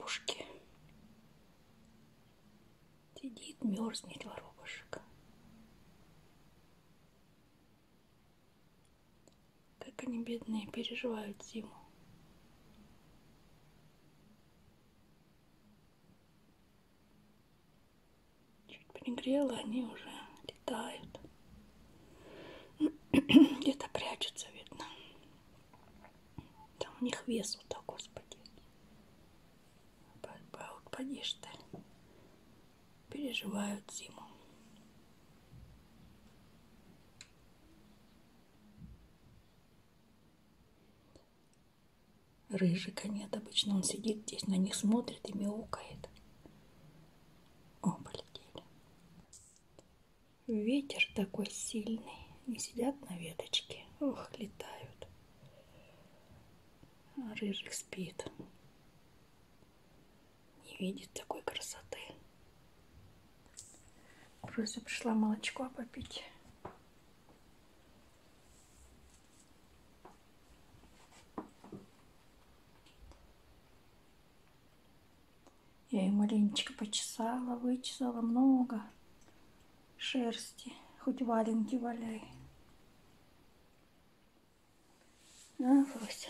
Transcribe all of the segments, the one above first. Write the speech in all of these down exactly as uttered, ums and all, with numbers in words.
избушке. Сидит, мерзнет воробушек. Как они, бедные, переживают зиму. Чуть пригрело, они уже летают. Где-то прячутся, видно. Там у них вес вот так, господи. Вот поди ж ты. Переживают зиму. Рыжика нет, обычно он сидит здесь, на них смотрит и мяукает. О, полетели. Ветер такой сильный. Они сидят на веточке. Ох, летают. А Рыжик спит. Не видит такой красоты. Просто пришла молочко попить. Я ее маленечко почесала, вычесала много шерсти. Хоть валенки валяй. А, Фрося.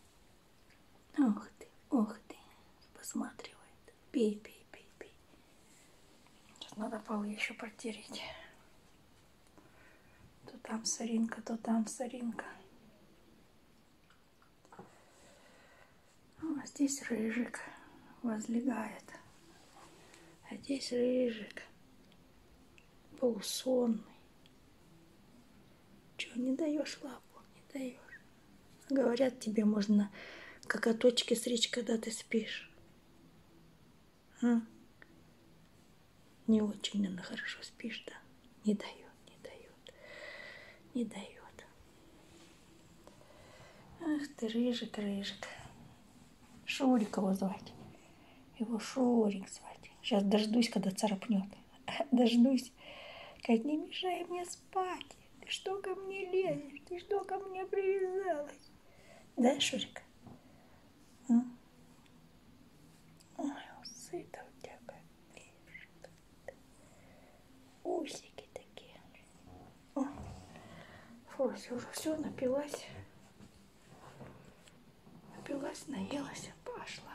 Ох ты, ох ты. Посматривает. Пей, пей, пей, пей. Сейчас надо полы еще протереть. То там соринка, то там соринка. А здесь Рыжик возлегает. А здесь Рыжик полусонный. Чего не даешь лапу? Не даешь. Говорят, тебе можно кокоточки стричь, когда ты спишь. А? Не очень, наверное, хорошо спишь, да? Не дает, не дает, не дает. Ах ты, Рыжик, Рыжик. Шурик его звать. Его Шурик звать. Сейчас дождусь, когда царапнет. Дождусь. Как не мешай мне спать. Ты что ко мне лезешь? Ты что ко мне привязалась? Да, Шурик? А? Ой, усы-то у тебя какие. Усики такие. О, Фрося уже все напилась. Напилась, наелась, пошла.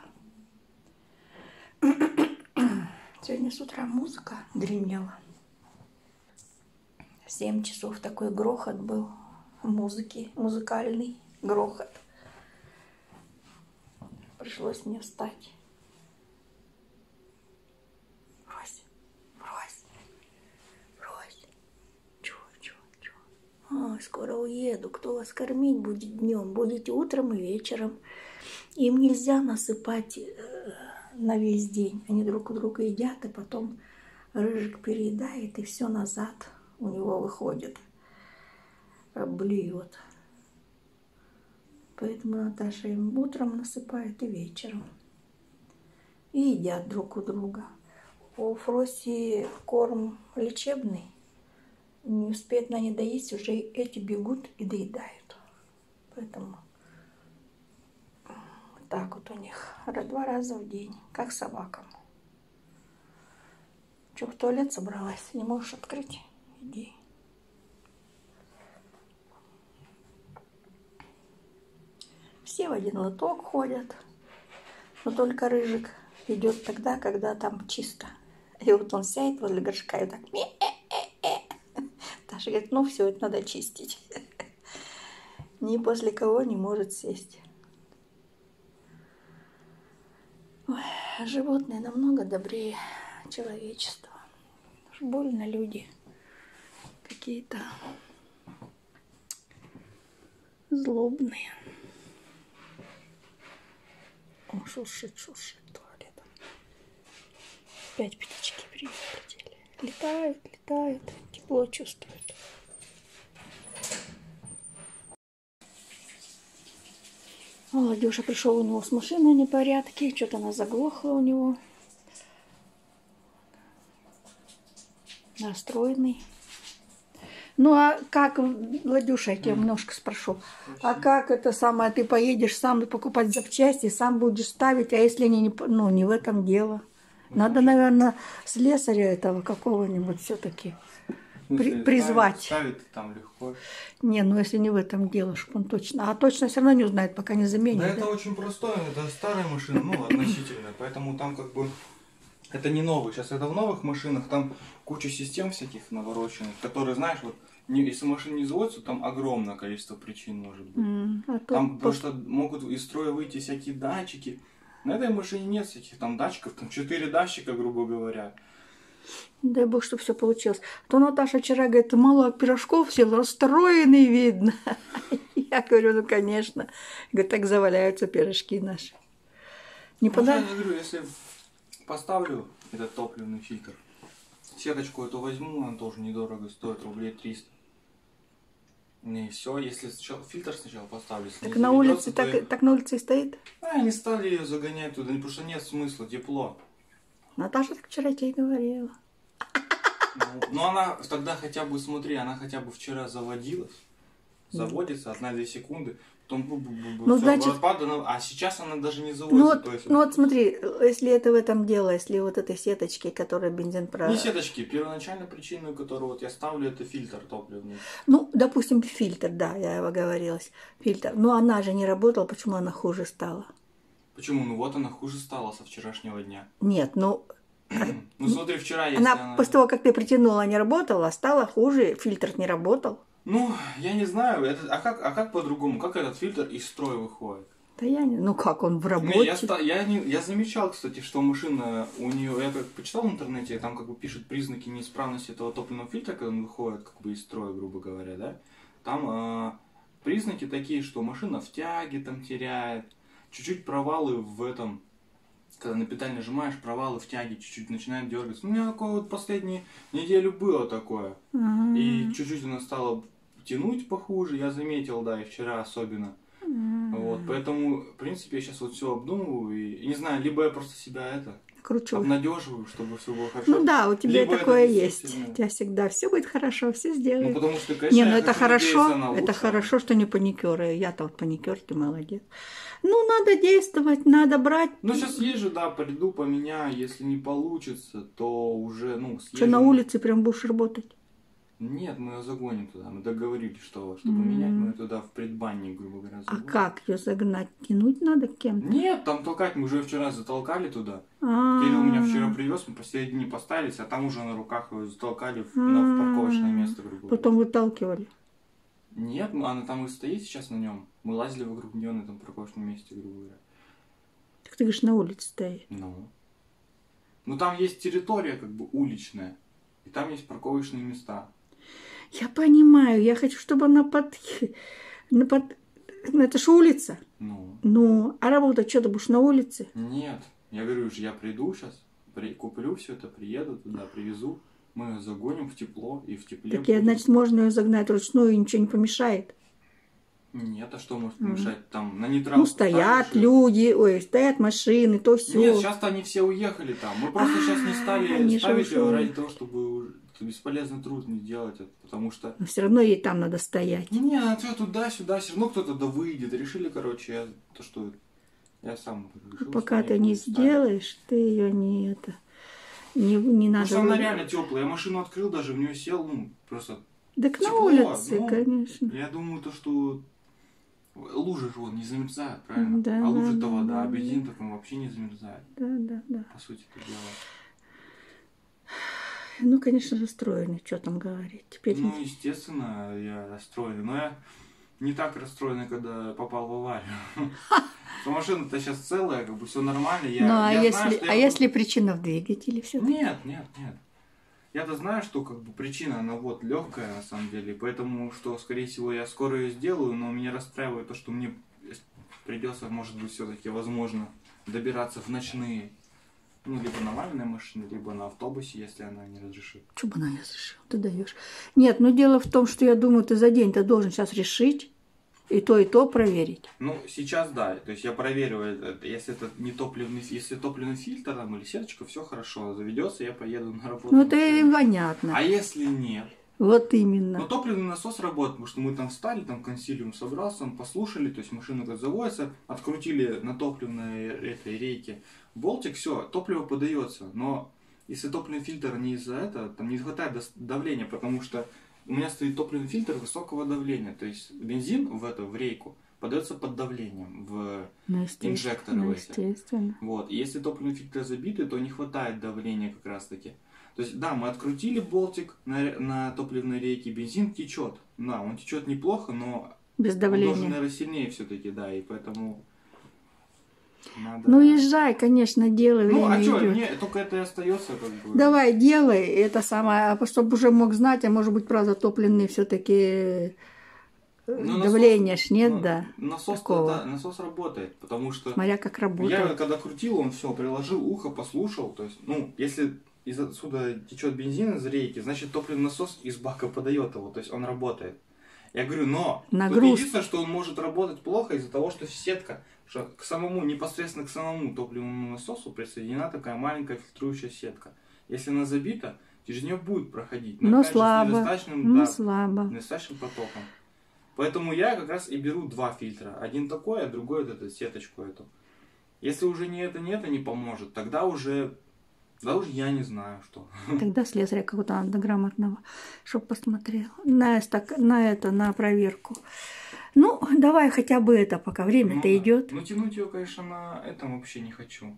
Сегодня с утра музыка гремела. В семь часов такой грохот был музыки, музыкальный грохот. Пришлось мне встать. Брось, брось, брось. Чё, чё, чё? Ой, скоро уеду. Кто вас кормить будет днем? Будете утром и вечером. Им нельзя насыпать на весь день. Они друг у друга едят, и потом Рыжик переедает, и все назад у него выходит. Блюет. Поэтому Наташа им утром насыпает и вечером. И едят друг у друга. У Фроси корм лечебный. Не успеет на не доесть, уже эти бегут и доедают. Поэтому так вот у них два раза в день, как собакам. Че, в туалет собралась? Не можешь открыть? Иди. Все в один лоток ходят, но только Рыжик идет тогда, когда там чисто. И вот он сядет возле горшка и так ме-э-э-э. Таша говорит, ну все, это надо чистить. Ни после кого не может сесть. Ой, животные намного добрее человечества. Уж больно люди какие-то злобные. О, шуршит, шуршит туалетом. Опять птички прилетели. Летают, летают, тепло чувствуют. Молодежь пришел у него с машиной непорядки, что-то она заглохла у него. Расстроенный. Ну а как, Владюша, я тебя немножко спрошу, а как это самое, ты поедешь сам покупать запчасти, сам будешь ставить, а если они не, ну, не в этом дело? Надо, наверное, слесаря этого какого-нибудь все-таки при, призвать. Ставить там легко. Не, ну если не в этом дело, чтобы он точно. А точно все равно не узнает, пока не заменит. Да, да? это очень простое, это старая машина, ну, относительно, поэтому там как бы... Это не новый. Сейчас это в новых машинах, там куча систем всяких навороченных, которые, знаешь, вот, не, если машина не заводится, там огромное количество причин может быть. Mm, а там, по... потому что могут из строя выйти всякие датчики. На этой машине нет всяких там датчиков, там четыре датчика, грубо говоря. Дай бог, чтобы все получилось. А то Наташа вчера говорит, мало пирожков съел, расстроенный видно. Я говорю, ну конечно. Говорит, так заваляются пирожки наши. Не ну, подай... я говорю, если поставлю этот топливный фильтр, сеточку эту возьму, она тоже недорого стоит, рублей триста. И все, если сначала, фильтр сначала поставлю. Так на улице, так, я... так на улице и стоит? А, не стали ее загонять туда, потому что нет смысла, тепло. Наташа так вчера тебе говорила. Ну, ну она тогда хотя бы, смотри, она хотя бы вчера заводилась. Заводится, одна-две секунды. Потом бу -бу -бу -бу, ну, все, значит... распад, она... а сейчас она даже не заводится. Ну вот, то есть... ну вот смотри, если это в этом дело, если вот этой сеточки, которая бензин про... Не сеточки, первоначальная причина, которую вот я ставлю, это фильтр топливный. Ну, допустим, фильтр, да, я его оговорилась. Фильтр. Но она же не работала, почему она хуже стала? Почему? Ну вот она хуже стала со вчерашнего дня. Нет, ну... Ну смотри, вчера если она, она... после того, как ты притянула, не работала, стала хуже, фильтр не работал. Ну, я не знаю, это, а как, а как по-другому? Как этот фильтр из строя выходит? Да я не... Ну как, он в работе? Ну, я, я, не, я замечал, кстати, что машина у нее... Я как почитал в интернете, там как бы пишут признаки неисправности этого топливного фильтра, когда он выходит как бы из строя, грубо говоря, да? Там э, признаки такие, что машина в тяге там теряет, чуть-чуть провалы в этом... Когда на педаль нажимаешь, провалы в тяге чуть-чуть начинают дергаться. Ну, у меня такое вот последнюю неделю было такое. Mm-hmm. И чуть-чуть она стала тянуть похуже, я заметил, да, и вчера особенно. Mm-hmm. Вот, поэтому, в принципе, я сейчас вот все обдумываю. И, не знаю, либо я просто себя это... Кручу. Обнадеживаю, чтобы все было хорошо. Ну да, у тебя либо такое действительно... есть. У тебя всегда все будет хорошо, все сделают. Ну, потому что, конечно, не, ну я это хочу хорошо, надеяться на это лучшее. хорошо, что не паникеры. Я-то вот паникер, ты молодец. Ну, надо действовать, надо брать. Ну, сейчас езжу, да, приду, поменяю. Если не получится, то уже, ну, съезжу. Что, на улице прям будешь работать? Нет, мы ее загоним туда. Мы договорились, что чтобы mm-hmm. менять, мы ее туда в предбанник, грубо говоря, загоним. А как ее загнать? Тянуть надо кем-то? Нет, там толкать. Мы уже вчера затолкали туда. А-а-а. Кирилл меня вчера привез, мы последние дни поставились, а там уже на руках ее затолкали в, на, в парковочное место, грубо говоря. Потом выталкивали? Нет, она там и стоит сейчас на нем. Мы лазили вокруг нее на этом парковочном месте, грубо говоря. Так ты говоришь, на улице стоит? Ну. Ну там есть территория как бы уличная. И там есть парковочные места. Я понимаю, я хочу, чтобы она под... на под... Это ж улица. Ну. Ну, а работать что, ты будешь на улице? Нет, я говорю же, я приду сейчас, при... куплю все это, приеду туда, привезу, мы ее загоним в тепло и в тепле. Так, я, значит, можно ее загнать вручную и ничего не помешает? Нет, а что может помешать? Mm. Там на нейтрал. Ну, стоят люди, ой, стоят машины, то все. Нет, сейчас-то они все уехали там. Мы просто сейчас не стали ставить ее ради того, чтобы бесполезный труд не делать, потому что... Но все равно ей там надо стоять. Не, она все туда-сюда, все равно кто-то да выйдет. Решили, короче, я, то, что я сам решил. Пока ты не сделаешь, ты ее не это... Не, не надо... Потому что она реально теплая. Я машину открыл, даже в нее сел, ну, просто... Так тепло, на улице, ну, конечно. Я думаю, то, что... Лужи же вон не замерзают, правильно? Да, а лужи-то да, вода, да, а бензин так он вообще не замерзает. Да, да, да. По сути это дело. Ну, конечно, расстроенный, что там говорить. Теперь... Ну, естественно, я расстроен. Но я не так расстроенный, когда попал в аварию. Машина-то сейчас целая, как бы все нормально. Я, ну, а, я если, знаю, а я... если причина в двигателе все? Нет, нет, нет. Я-то знаю, что как бы причина, она вот легкая на самом деле. Поэтому, что, скорее всего, я скоро ее сделаю, но меня расстраивает то, что мне придется, может быть, все-таки, возможно, добираться в ночные. Ну, либо на вальной машине, либо на автобусе, если она не разрешит. Что бы она не разрешила? Ты даешь. Нет, ну дело в том, что я думаю, ты за день ты должен сейчас решить и то, и то проверить. Ну, сейчас да. То есть я проверю, если это не топливный, если топливный фильтр там, или сеточка, все хорошо, заведется, я поеду на работу. Ну, это и понятно. А если нет? Вот именно. Но топливный насос работает, потому что мы там встали, там консилиум собрался, мы послушали, то есть машина как заводится, открутили на топливной этой рейке болтик, все, топливо подается. Но если топливный фильтр не из-за этого, там не хватает давления, потому что у меня стоит топливный фильтр высокого давления, то есть бензин в эту, в рейку подается под давлением в ну, инжекторы. Ну, в эти. естественно. Вот. И если топливный фильтр забитый, то не хватает давления как раз таки. То есть, да, мы открутили болтик на, на топливной рейке, бензин течет. Да, он течет неплохо, но без давления. Он должен, наверное, сильнее все-таки, да, и поэтому надо... Ну, езжай, конечно, делай. Ну, время а что, идет. мне только это и остается, как бы. Давай, делай это самое, чтобы уже мог знать, а может быть, правда, топливный все-таки ну, давления ж нет, ну, да. Насос, да, насос работает, потому что... Смотря как работает. Я когда крутил, он все, приложил ухо, послушал, то есть, ну, если из отсюда течет бензин из рейки, значит, топливный насос из бака подает его, то есть он работает. Я говорю, но Нагруз... тут единственное, что он может работать плохо из-за того, что сетка, что к самому, непосредственно к самому топливному насосу присоединена такая маленькая фильтрующая сетка. Если она забита, через нее будет проходить, но, но опять слабо, же, с недостаточным, но да, слабо. недостаточным потоком. Поэтому я как раз и беру два фильтра. Один такой, а другой вот эту сеточку эту. Если уже не это, не это не поможет, тогда уже... Да уж я не знаю, что. Тогда слесаря какого-то надо грамотного, чтобы посмотрел. На, на это, на проверку. Ну, давай хотя бы это, пока время-то ну, идет. Ну, тянуть ее, конечно, на этом вообще не хочу.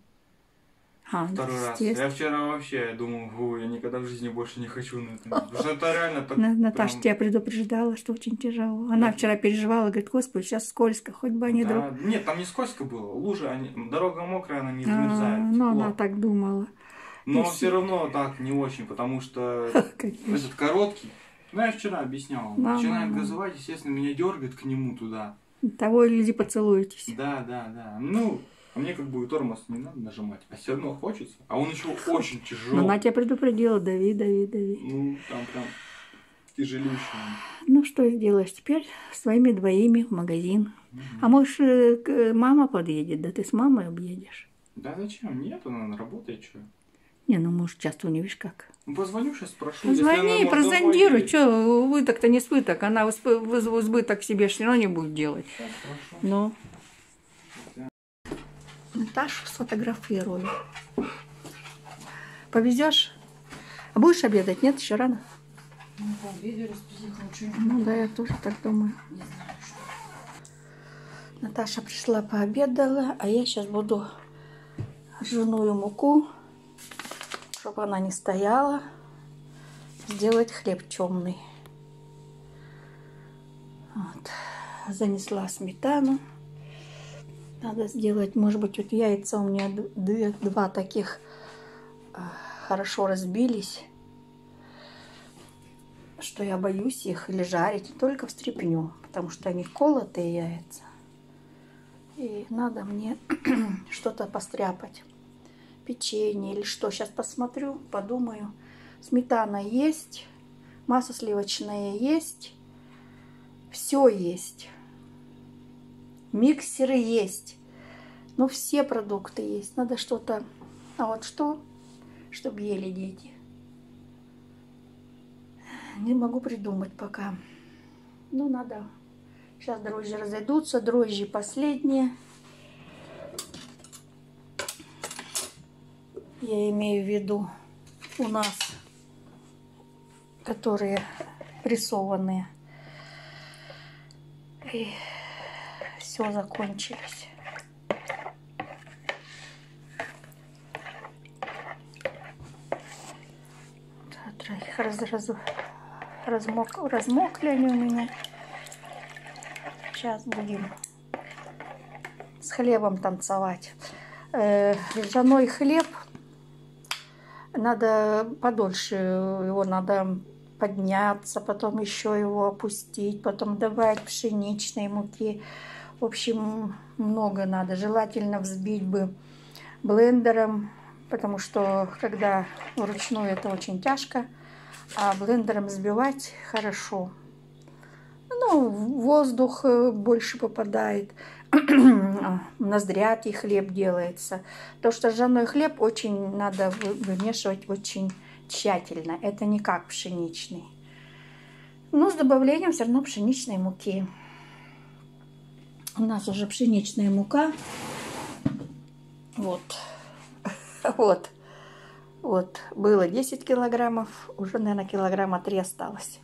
А, Второй раз. Я вчера вообще думал, фу, я никогда в жизни больше не хочу на этом. Потому что это реально так... Наташа прям... тебя предупреждала, что очень тяжело. Она да. вчера переживала, говорит, господи, сейчас скользко, хоть бы они да. друг... Нет, там не скользко было. Лужи, они... дорога мокрая, она не замерзает. А, ну, она так думала. Но и все равно так не очень, потому что этот короткий, ну я вчера объяснял, мама, начинает мама. газовать, естественно, меня дергает к нему туда. Того и люди поцелуетесь. Да, да, да. Ну, а мне как бы тормоз не надо нажимать, а все равно хочется. А он еще очень тяжелый. Но она тебя предупредила, дави, дави, дави. Ну, там прям тяжелейший. Ну, что сделаешь теперь? С твоими двоими в магазин. Угу. А может, мама подъедет, да ты с мамой объедешь? Да зачем? Нет, она работает, что? Не, ну, может, часто не видишь как. Ну, позвоню сейчас, спрошу. Позвони, прозондируй. Домой... Что, убыток-то не избыток. Она в избыток себе все равно не будет делать. Сейчас, ну. Да. Наташу сфотографирую. Повезешь? А будешь обедать? Нет, еще рано? Ну, пообедаю, раз приехала, что Ну, да, я тоже так думаю. Не знаю, что. Наташа пришла, пообедала, а я сейчас буду ржаную муку, чтобы она не стояла, сделать хлеб темный. Вот. Занесла сметану. Надо сделать, может быть, вот яйца у меня две, два таких а, хорошо разбились, что я боюсь их или жарить только в стряпню, потому что они колотые яйца. И надо мне что-то постряпать. Печенье или что. Сейчас посмотрю, подумаю. Сметана есть, масло сливочное есть, все есть. Миксеры есть. Ну, все продукты есть. Надо что-то... А вот что? Чтобы ели дети. Не могу придумать пока. Ну, надо... Сейчас дрожжи разойдутся. Дрожжи последние. Я имею в виду у нас, которые прессованные. И все, закончились. Раз, раз, размок, размокли они у меня. Сейчас будем с хлебом танцевать. Э, ржаной хлеб. Надо подольше, его надо подняться, потом еще его опустить, потом добавить пшеничной муки. В общем, много надо. Желательно взбить бы блендером, потому что когда вручную это очень тяжко, а блендером взбивать хорошо. Ну, воздух больше попадает. Ноздрятый хлеб делается. То, что ржаной хлеб очень надо вымешивать очень тщательно. Это не как пшеничный. Но с добавлением все равно пшеничной муки. У нас уже пшеничная мука. Вот. Вот. Вот. Было десять килограммов. Уже, наверное, килограмма три осталось.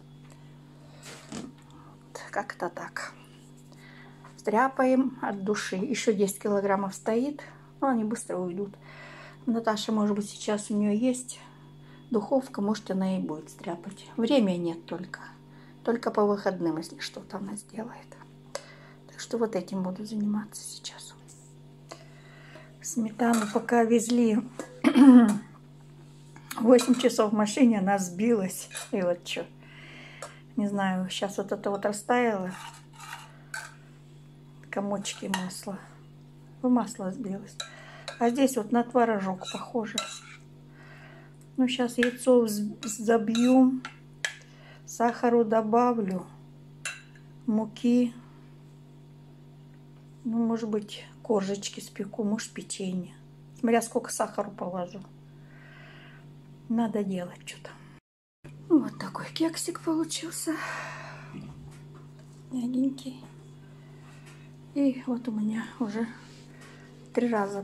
Вот. Как-то так. Стряпаем от души. Еще десять килограммов стоит. Но они быстро уйдут. Наташа, может быть, сейчас у нее есть духовка. Может, она и будет стряпать. Времени нет только. Только по выходным, если что-то она сделает. Так что вот этим буду заниматься сейчас. Сметану пока везли восемь часов в машине, она сбилась. И вот что. Не знаю, сейчас вот это вот растаяло. Комочки масла. В масло сбилось. А здесь вот на творожок похоже. Ну, сейчас яйцо забью. Сахару добавлю. Муки. Ну, может быть, коржечки спеку, может, печенье. Смотря сколько сахару положу. Надо делать что-то. Вот такой кексик получился. Мягенький. И вот у меня уже три раза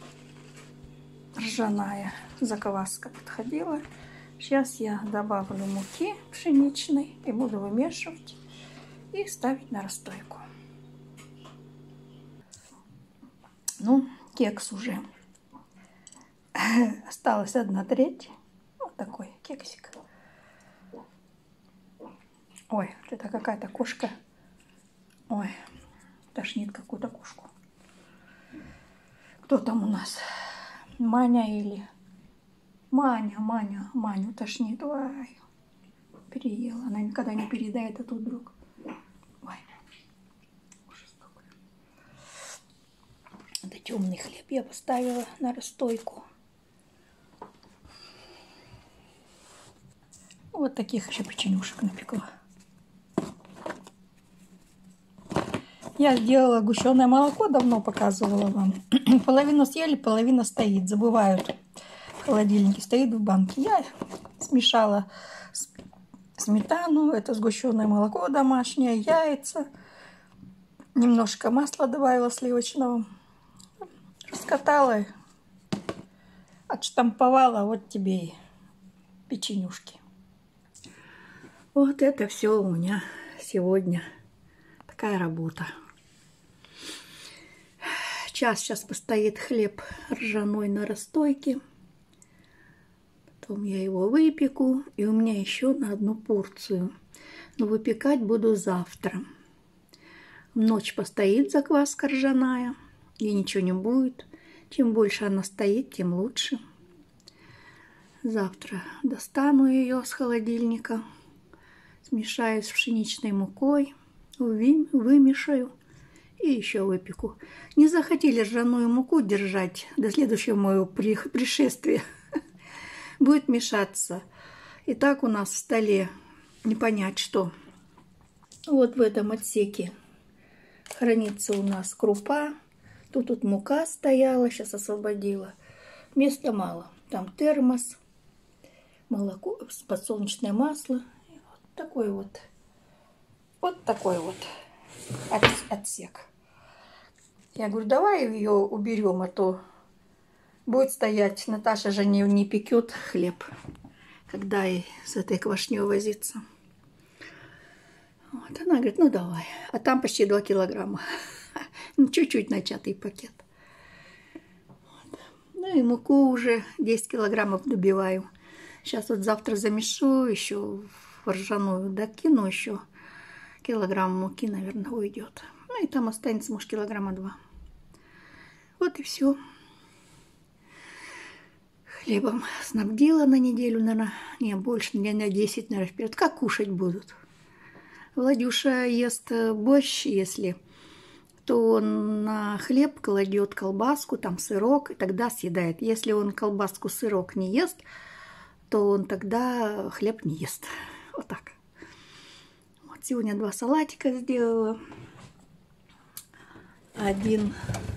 ржаная закваска подходила. Сейчас я добавлю муки пшеничной и буду вымешивать и ставить на расстойку. Ну, кекс уже. Осталась одна треть. Вот такой кексик. Ой, это какая-то кошка. Ой, тошнит какую-то кошку. Кто там у нас? Маня или... Маня, Маня, Маню тошнит. Ой, переела. Она никогда не переедает, а тут вдруг. Ой, ужас какой. Это темный хлеб я поставила на расстойку. Вот таких еще печенюшек напекла. Я сделала сгущенное молоко, давно показывала вам. Половину съели, половина стоит. Забывают. В холодильнике стоит в банке. Я смешала сметану, это сгущенное молоко домашнее, яйца. Немножко масла добавила сливочного. Раскатала, отштамповала. Вот тебе и печенюшки. Вот это все у меня сегодня. Такая работа. Час сейчас постоит хлеб ржаной на расстойке. Потом я его выпеку. И у меня еще на одну порцию. Но выпекать буду завтра. В ночь постоит закваска ржаная. И ничего не будет. Чем больше она стоит, тем лучше. Завтра достану ее с холодильника. Смешаю с пшеничной мукой. Вымешаю. И еще выпеку. Не захотели ржаную муку держать до следующего моего пришествия. Будет мешаться. И так у нас в столе не понять что. Вот в этом отсеке хранится у нас крупа. Тут тут мука стояла, сейчас освободила. Места мало. Там термос, молоко, подсолнечное масло. Вот такой вот. Вот такой вот отсек. Я говорю, давай ее уберем, а то будет стоять. Наташа же не, не пекет хлеб, когда и с этой квашней возиться. Вот, она говорит, ну давай. А там почти два килограмма. Ну, чуть-чуть начатый пакет. Вот. Ну и муку уже десять килограммов добиваю. Сейчас вот завтра замешу еще в ржаную, докину еще. Килограмм муки, наверное, уйдет. Ну и там останется, может, килограмма два. Вот и все. Хлебом снабдила на неделю, наверное, не больше, дня на десять, наверное, вперед. Как кушать будут? Владюша ест борщ, если, то он на хлеб кладет колбаску, там сырок, и тогда съедает. Если он колбаску, сырок не ест, то он тогда хлеб не ест. Вот так. Сегодня два салатика сделала. Один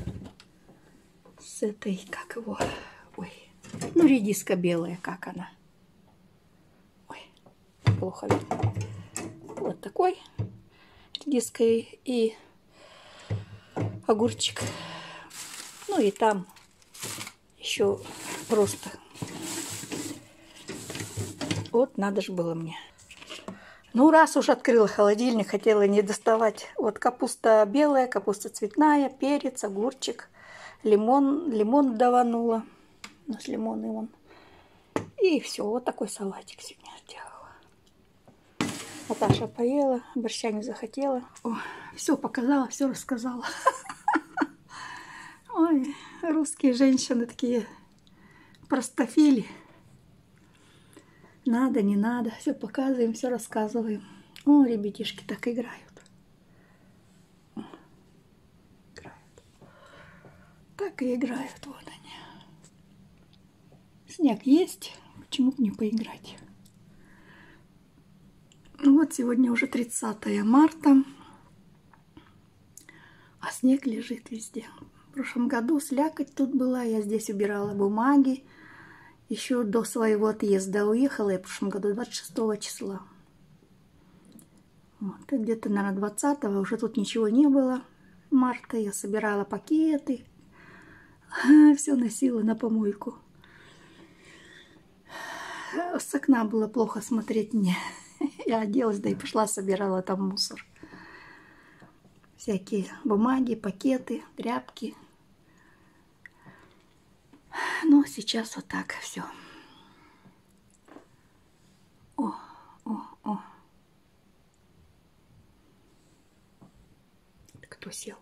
с этой, как его, ой, ну редиска белая, как она. Ой, плохо видно. Вот такой редиской и огурчик. Ну и там еще просто. Вот надо же было мне. Ну, раз уж открыла холодильник, хотела не доставать. Вот капуста белая, капуста цветная, перец, огурчик, лимон. Лимон даванула. У нас лимоны вон. И все, вот такой салатик сегодня сделала. Наташа поела, борща не захотела. О, все показала, все рассказала. Ой, русские женщины такие простофили. Надо, не надо, все показываем, все рассказываем. О, ребятишки так играют. Играют. Так и играют, вот они. Снег есть, почему бы не поиграть? Вот сегодня уже тридцатое марта, а снег лежит везде. В прошлом году слякоть тут была, я здесь убирала бумаги. Еще до своего отъезда уехала я в прошлом году двадцать шестого числа. Вот, где-то, наверное, двадцатого уже тут ничего не было. Марта я собирала пакеты, все носила на помойку. С окна было плохо смотреть мне. Я оделась, да и пошла, собирала там мусор. Всякие бумаги, пакеты, тряпки. Ну, сейчас вот так все. О, о, о. Кто сел?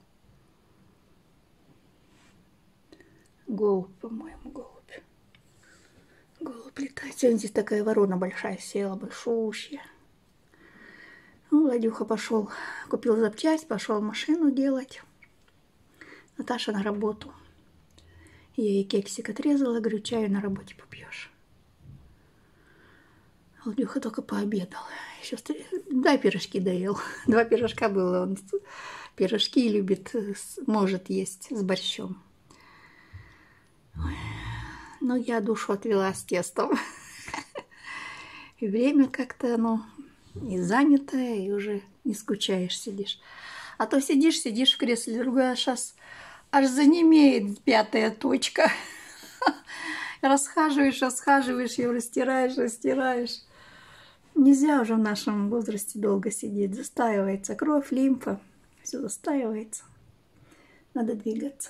Голубь, по-моему, голубь. Голубь летает. Сегодня здесь такая ворона большая села, большущая. Ну, Владюха пошел, купил запчасть, пошел машину делать. Наташа на работу. Я ей кексик отрезала, говорю, чаю на работе попьешь. Владюха только пообедал. Еще да, пирожки доел. Два пирожка было. Он пирожки любит, может есть с борщом. Ой. Но я душу отвела с тестом. И время как-то оно и занятое, и уже не скучаешь, сидишь. А то сидишь, сидишь в кресле, другая сейчас аж занемеет пятая точка. Расхаживаешь, расхаживаешь, ее растираешь, растираешь. Нельзя уже в нашем возрасте долго сидеть. Застаивается кровь, лимфа. Все застаивается. Надо двигаться.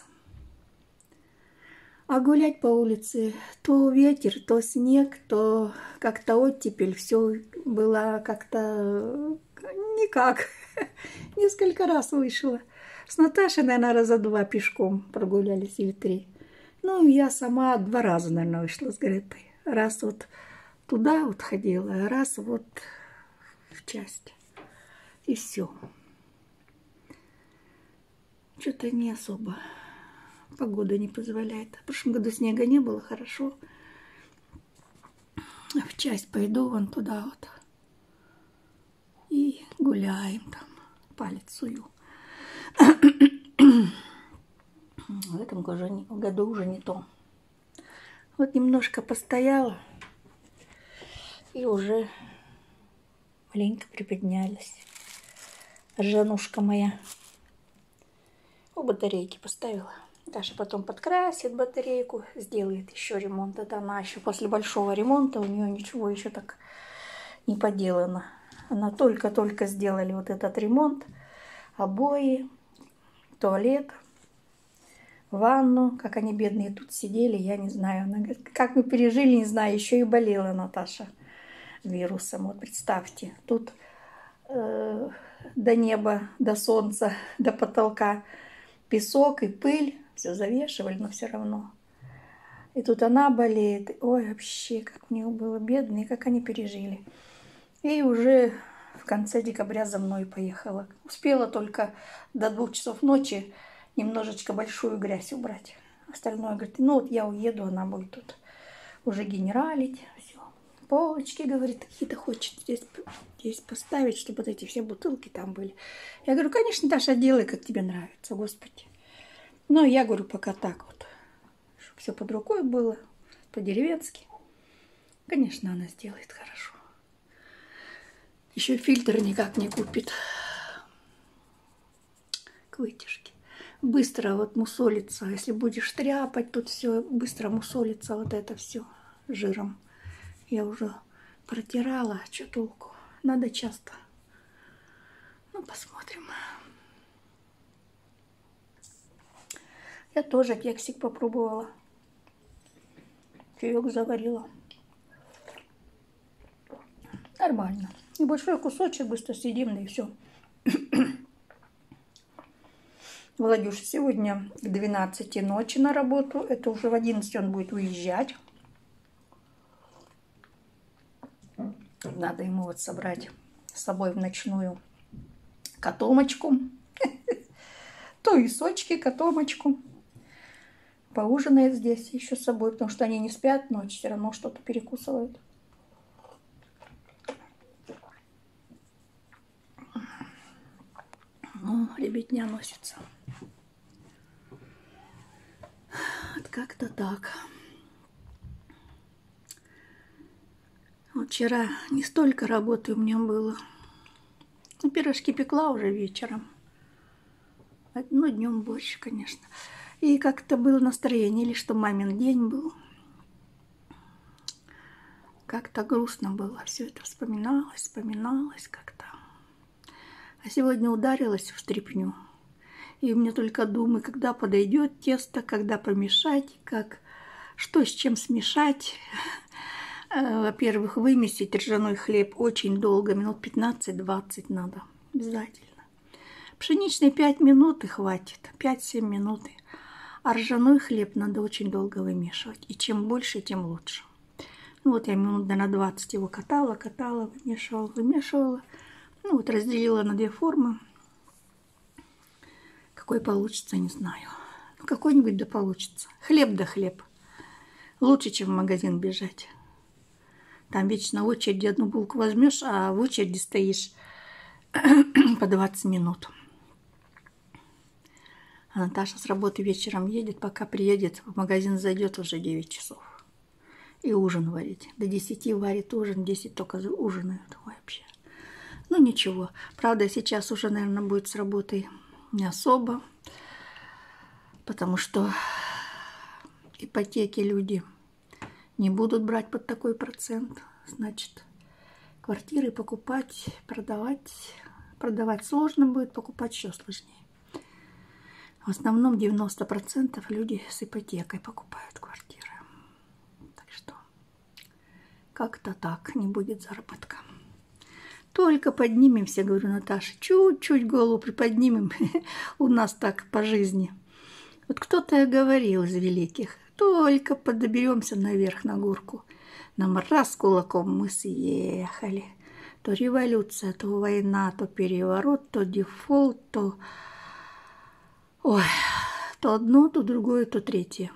А гулять по улице то ветер, то снег, то как-то оттепель. Все было как-то никак. Несколько раз вышла. С Наташей, наверное, раза два пешком прогулялись или три. Ну, я сама два раза, наверное, вышла с Гретой. Раз вот туда вот ходила, раз вот в часть. И все. Что-то не особо. Погода не позволяет. В прошлом году снега не было, хорошо. В часть пойду вон туда вот. И гуляем там. Палец сую. В этом году уже не то. Вот немножко постояла. И уже маленько приподнялась. Жанушка моя. У батарейки поставила. Даша потом подкрасит батарейку, сделает еще ремонт. Это она еще после большого ремонта, у нее ничего еще так не поделано. Она только-только сделали вот этот ремонт. Обои, туалет, ванну. Как они бедные тут сидели, я не знаю. Она говорит, как мы пережили, не знаю. Еще и болела Наташа вирусом. Вот представьте, тут э, до неба, до солнца, до потолка песок и пыль. Все завешивали, но все равно. И тут она болеет. Ой, вообще, как у нее было бедно, и как они пережили. И уже в конце декабря за мной поехала. Успела только до двух часов ночи немножечко большую грязь убрать. Остальное, говорит, ну вот я уеду, она будет тут уже генералить. Все. Полочки, говорит, какие-то хочет здесь, здесь поставить, чтобы вот эти все бутылки там были. Я говорю, конечно, Даша, делай, как тебе нравится, Господи. Но я говорю, пока так вот, чтобы все под рукой было, по-деревенски. Конечно, она сделает хорошо. Еще фильтр никак не купит к вытяжке. Быстро вот мусолится. Если будешь тряпать, тут все быстро мусолится вот это все жиром. Я уже протирала, а что толку? Надо часто. Ну, посмотрим. Я тоже кексик попробовала. Чаек заварила. Нормально. Небольшой кусочек, быстро съедим, да и все. Владюша сегодня к двенадцати ночи на работу. Это уже в одиннадцать он будет уезжать. Надо ему вот собрать с собой в ночную котомочку. Туесочки, котомочку. Поужинает здесь еще с собой, потому что они не спят ночь, все равно что-то перекусывают. Ну, ребятня носится. Вот как-то так. Вот вчера не столько работы у меня было. Ну, пирожки пекла уже вечером. Ну, днем больше, конечно. И как-то было настроение, или что мамин день был. Как-то грустно было. Все это вспоминалось, вспоминалось как-то. А сегодня ударилась в стряпню. И у меня только думы, когда подойдет тесто, когда помешать, как, что с чем смешать. Во-первых, вымесить ржаной хлеб очень долго, минут пятнадцать-двадцать надо, обязательно. Пшеничный пять минут и хватит, пять-семь минут. А ржаной хлеб надо очень долго вымешивать. И чем больше, тем лучше. Ну вот я минут на двадцать его катала, катала, вымешивала, вымешивала. Ну вот разделила на две формы. Какой получится, не знаю. Ну какой-нибудь да получится. Хлеб да хлеб. Лучше, чем в магазин бежать. Там вечно в очереди одну булку возьмешь, а в очереди стоишь по двадцать минут. А Наташа с работы вечером едет, пока приедет, в магазин зайдет уже девять часов. И ужин варить. До десяти варит ужин, десять только ужинают вообще. Ну ничего. Правда, сейчас уже, наверное, будет с работой не особо. Потому что ипотеки люди не будут брать под такой процент. Значит, квартиры покупать, продавать. Продавать сложно будет, покупать еще сложнее. В основном девяносто процентов люди с ипотекой покупают квартиры. Так что как-то так, не будет заработка. Только поднимемся, говорю Наташе, чуть-чуть голову приподнимем. У нас так по жизни. Вот кто-то говорил из великих, только подоберемся наверх на горку. Нам раз кулаком мы съехали. То революция, то война, то переворот, то дефолт, то... Ой, то одно, то другое, то третье.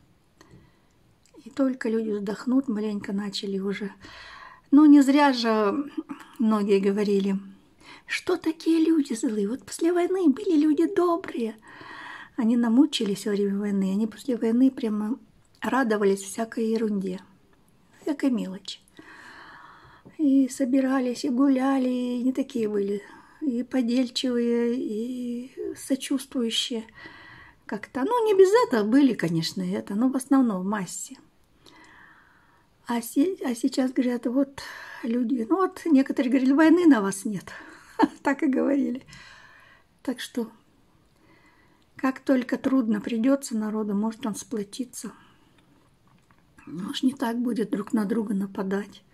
И только люди вздохнут, маленько начали уже. Ну, не зря же многие говорили, что такие люди злые. Вот после войны были люди добрые. Они намучились во время войны. Они после войны прямо радовались всякой ерунде, всякой мелочи. И собирались, и гуляли, и не такие были. И подельчивые, и сочувствующие как-то. Ну, не без этого были, конечно, это, но в основном в массе. А, се, а сейчас говорят, вот люди, ну вот некоторые говорили, войны на вас нет. Так и говорили. Так что, как только трудно придется народу, может он сплотиться. Может, не так будет друг на друга нападать,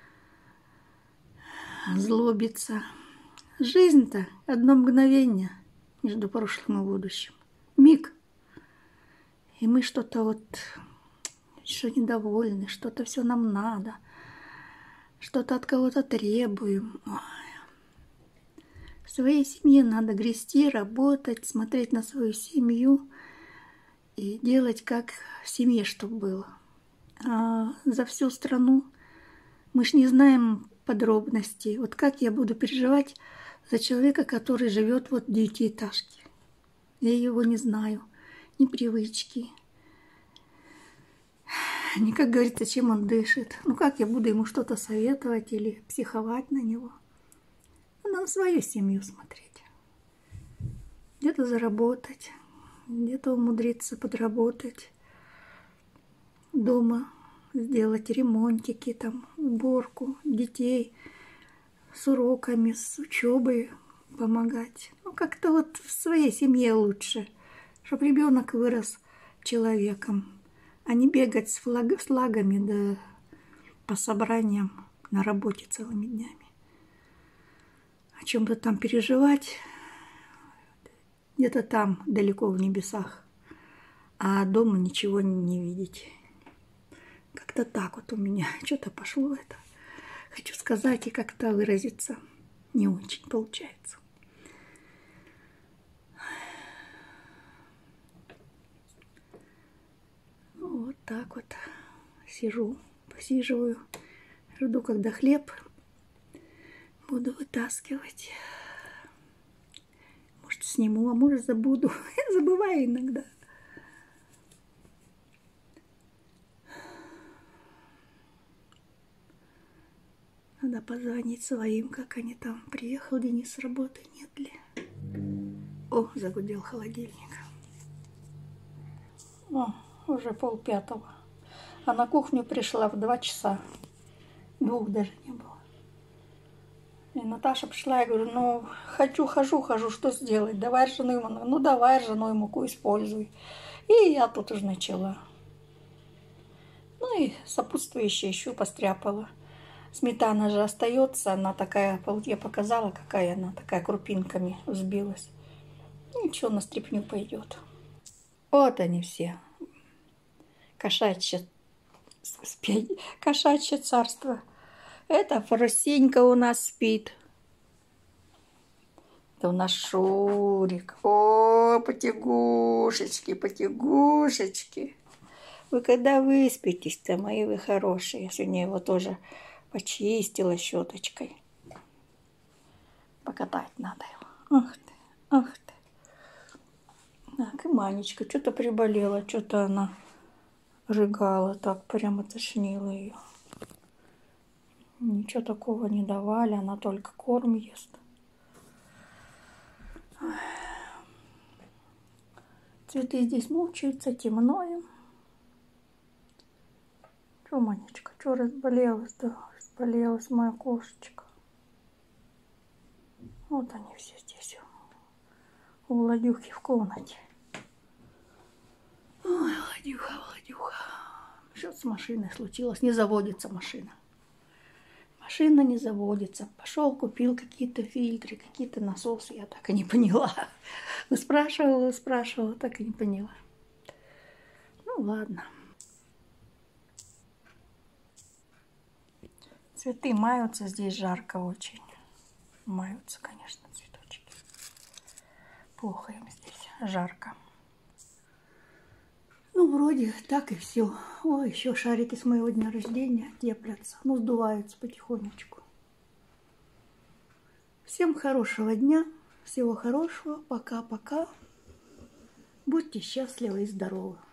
злобиться. Жизнь-то одно мгновение между прошлым и будущим. Миг. И мы что-то вот, что недовольны, что-то все нам надо, что-то от кого-то требуем. Ой. В своей семье надо грести, работать, смотреть на свою семью и делать, как в семье, чтобы было. А за всю страну мы ж не знаем подробностей. Вот как я буду переживать за человека, который живет вот в девятиэтажке. Я его не знаю, ни привычки, ни, как говорится, чем он дышит. Ну как я буду ему что-то советовать или психовать на него? Надо на свою семью смотреть. Где-то заработать, где-то умудриться подработать. Дома сделать ремонтики, там, уборку детей с уроками, с учебой помогать. Ну, как-то вот в своей семье лучше, чтобы ребенок вырос человеком, а не бегать с, флаг, с флагами да по собраниям на работе целыми днями. О чем-то там переживать, где-то там, далеко в небесах, а дома ничего не видеть. Как-то так вот у меня что-то пошло это. Хочу сказать и как-то выразиться не очень получается. Вот так вот сижу, посиживаю, жду, когда хлеб буду вытаскивать. Может, сниму, а может, забуду. Я забываю иногда. Надо позвонить своим, как они там. Приехал Денис с работы, нет ли? О, загудел холодильник. О, уже полпятого. А на кухню пришла в два часа. Двух даже не было. И Наташа пришла, я говорю, ну, хочу, хожу, хожу, что сделать? Давай ржаную муку. Ну, давай ржаную муку используй. И я тут уже начала. Ну, и сопутствующее еще постряпала. Сметана же остается, она такая, вот я показала, какая она, такая крупинками взбилась. Ничего, на стряпню пойдет. Вот они все. Кошачье, кошачье царство. Это Фросенька у нас спит. Это у нас Шурик. О, потягушечки, потягушечки. Вы когда выспитесь-то, мои вы хорошие. Я сегодня его тоже почистила щеточкой. Покатать надо его. Ах ты, ах ты. Так, и Манечка что-то приболела, что-то она рыгала, так прямо тошнила ее. Ничего такого не давали, она только корм ест. Цветы здесь мучаются, темно им. Что, Манечка, что разболелась? Да, разболелась моя кошечка. Вот они все здесь. У Владюхи в комнате. Ой, Владюха, Владюха. Что с машиной случилось? Не заводится машина. Машина не заводится. Пошел, купил какие-то фильтры, какие-то насосы. Я так и не поняла. Спрашивала, спрашивала, так и не поняла. Ну, ладно. Цветы маются, здесь жарко очень. Маются, конечно, цветочки. Плохо им здесь, жарко. Ну, вроде так и все. О, еще шарики с моего дня рождения теплятся. Ну, сдуваются потихонечку. Всем хорошего дня. Всего хорошего. Пока-пока. Будьте счастливы и здоровы.